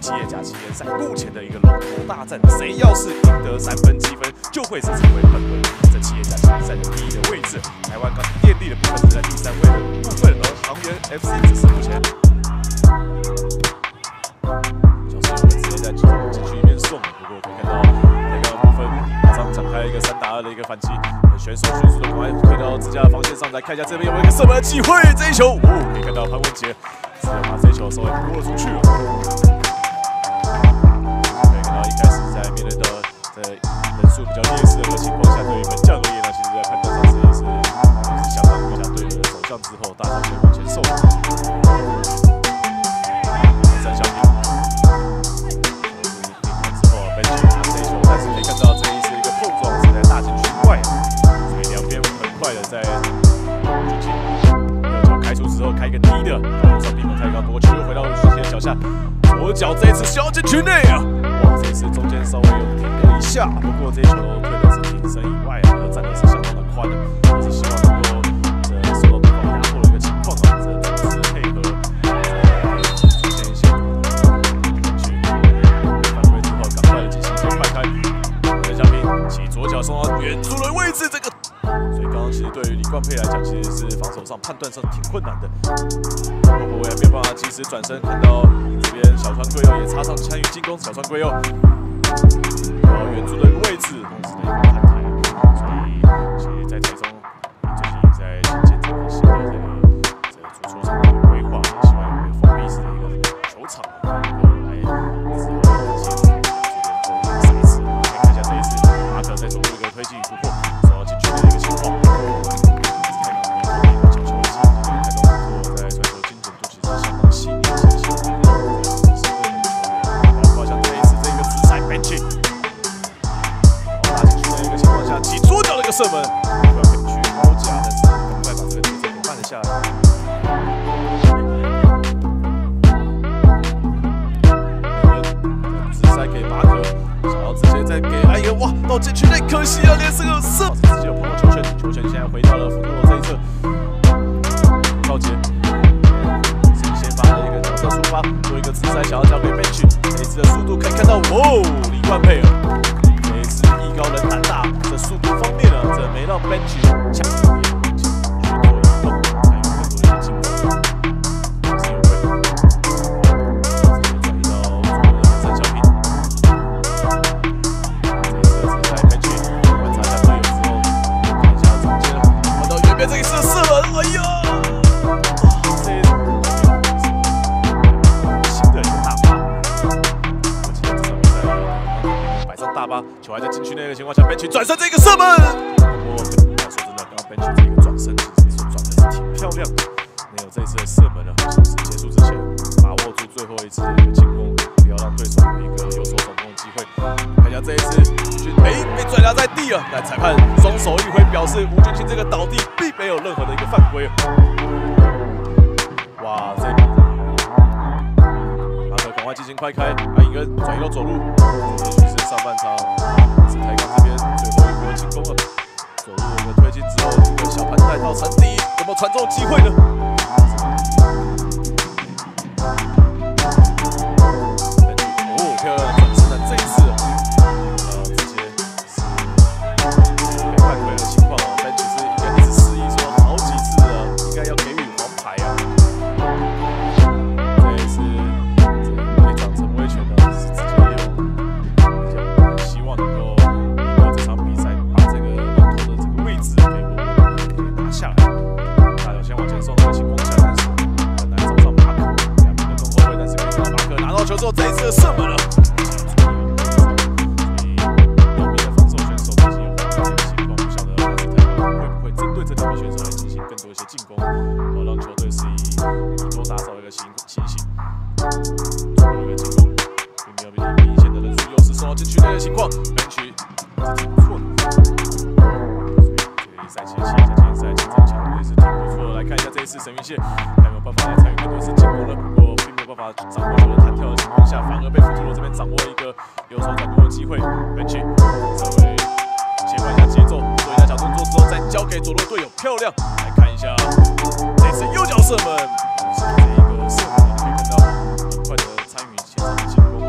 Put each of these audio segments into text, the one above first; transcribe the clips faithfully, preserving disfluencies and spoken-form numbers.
企业甲级联赛目前的一个龙头大战，谁要是赢得三分积分，就会是成为本轮这企业甲级联赛的第一的位置。台湾刚电力的部分是在第三位的部分，而航源 F C 只是目前小时候我们直接在禁区里面送，不过可以看到那个部分马上展开一个三打二的一个反击，选手迅速的赶快推到自家的防线上，来看一下这边有没有一个射门的机会。这一球，哦，可以看到潘文杰直接把这一球稍微拨了出去了。可以看到一开始在面对到在人数比较劣势的情况下，对于门将而言呢，其实在判断上是也是也是相当比较队的走向之后，大家可以往前送。三小平之后本球拿这一球，但是可以看到这一次一个碰撞是在大禁区外，所以两边很快的在进行右脚开出之后开一个低的，高度上并没有太高，不过球又回到徐杰脚下，左脚这一次小禁区内啊，哇，这一次中间稍微有停了一下，不过这一球推的是挺身以外啊，站的是相当的宽的，也是希望能够呃受到对方压迫的一个情况啊，这同时配合出现一些去犯规之后，赶快的进行一个快开，陈祥平起左脚送到远处的位置，这个。所以刚刚其实对于李冠佩来讲，其实是防守上判断上挺困难的。后卫也没有办法及时转身，看到这边小川贵佑也插上参与进攻，小川贵佑然后远处的一个位置，同时的一个看台，所以其实在台中最近也在建这个新的这个这个足球场的规划，也希望有一个封闭式的一个球场，能够来之后迎接这边的赛事。可以看一下这一次马可在走路一个推进突破。进去的一个情况，开到这边一个角球的机会，台中不错，在传球精准度其实相当细腻的现象。是对的球员，包括像这一次这个直塞 bench， 然后打进去的一个情况下，起左脚的一个射门，突然可以去包夹，但是赶快把这个节奏给慢了下来。直塞给马可。想要直接再给哎呀哇到禁区内，可惜啊，连这个射直接有碰到球权，球权现在回到了福特罗这一侧。赵杰先发的一个角色出发，做一个直塞，想要交给 bench， 这一次的速度可以看到，哇，李冠佩尔，这一次艺高人胆大的速度方面呢，这没让 bench 抢。这一次射门，哎呀！这新的一个大巴，我记得这场比赛摆上大巴，球还在禁区内的情况下 ，bench 转身这个射门。不过说真的，刚刚 bench 这个转身其实转的是挺漂亮的，没有这一次的射门呢，其实结束之前把握住最后一次的一个进攻，不要让对手有一个有所反攻的机会。看一下这一次，哎，被拽压在地了，但裁判双手一挥，表示吴俊清这个倒地并没有任何的一个犯规。哇，这马可赶快进行快开，安以恩转移到左路，也许是上半场是台钢这边最后一波进攻了。左路的推进之后，一个小盘带到陈迪，有没有传中机会呢？哦，漂亮的转身的这一次。球之后，这一次的射门了。两名的防守选手自己有这个情况，不晓得台钢会不会针对这两名选手来进行更多一些进攻，好让球队是以多打少一个情情形，最后一个进攻并没有明显的人数优势，受到禁区内的情况，本区是挺不错的。所以赛期的现在赛竞争强度也是挺不错的。来看一下这一次沈云谢还有没有办法来参与更多一次进攻了，不过并没有办法掌握球的弹跳的情况下，反而被福特罗这边掌握了一个右手转攻的机会。本区稍微切换一下节奏，做一下小动作之后，再交给左路队友，漂亮！来看一下这次右脚射门，是这一个射门，你可以看到很快的参与前场的进攻。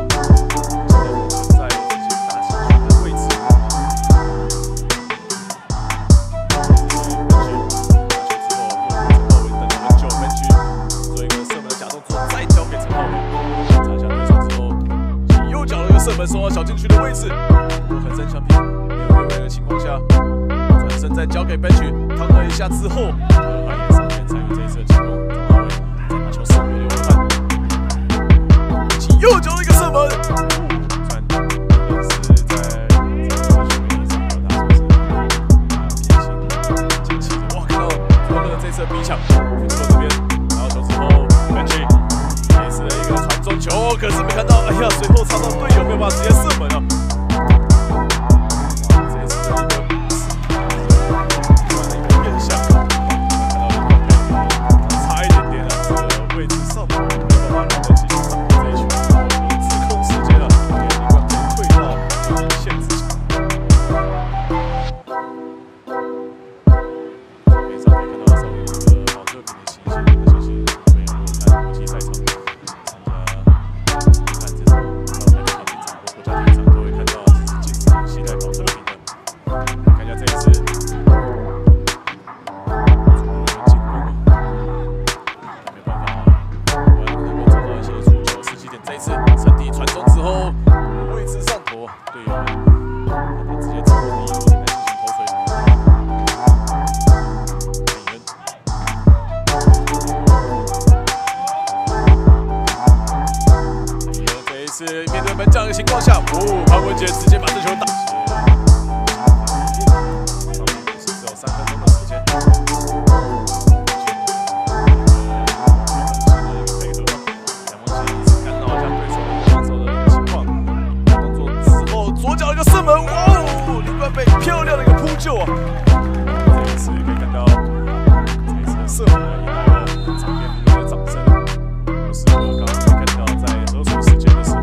射门送到小禁区的位置，我很真相片没有越位的情况下，转身再交给 Bench， 趟了一下之后，他也上前参与这一次的进攻，张大卫再把球送给刘文范，其右脚的一个射门，虽然也是在这个球员上面他说是偏心前期的，哇，看到欢乐这次的逼抢，分错这边拿到球之后 ，Bench 这次的一个传中球，可是没看到，哎呀，随后插到队友没有办法直接射门啊。 是面对门将的情况下，哦，潘文杰直接把这球打。上面不是只有三分钟的时间。配合，两方一直干扰一下对手的防守的一个情况。动作之后，左脚一个射门，哇哦，林冠飞漂亮的一个扑救啊！这一次可以看到，这一次的射门引来了场边民众的掌声。不是我刚刚可以看到在合水时间的时候。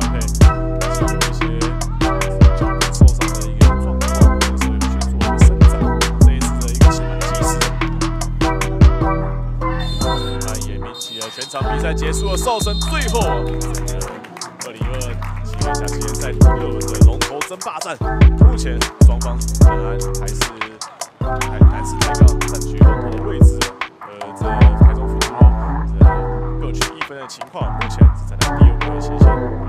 全场比赛结束了，哨声最后二零二二企业下季联赛第六轮的龙头争霸战，目前双方仍然还是还还是抬杠占据龙头的位置，而这台中futuro这各取一分的情况，目前是站在第二位的前线。